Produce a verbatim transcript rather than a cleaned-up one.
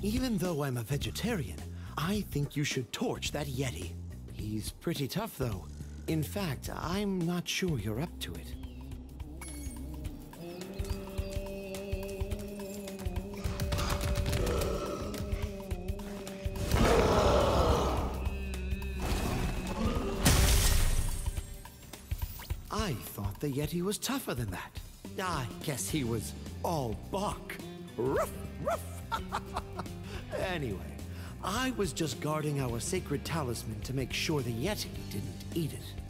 Even though I'm a vegetarian, I think you should torch that Yeti. He's pretty tough, though. In fact, I'm not sure you're up to it. I thought the Yeti was tougher than that. I guess he was all bark. Ruff, ruff. Anyway, I was just guarding our sacred talisman to make sure the Yeti didn't eat it.